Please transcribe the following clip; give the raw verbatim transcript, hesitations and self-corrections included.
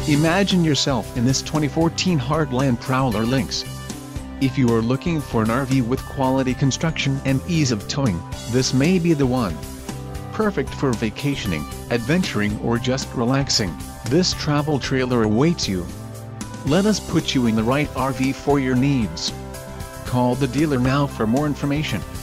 Imagine yourself in this twenty fourteen Heartland Prowler Lynx. If you are looking for an R V with quality construction and ease of towing, this may be the one. Perfect for vacationing, adventuring or just relaxing, this travel trailer awaits you. Let us put you in the right R V for your needs. Call the dealer now for more information.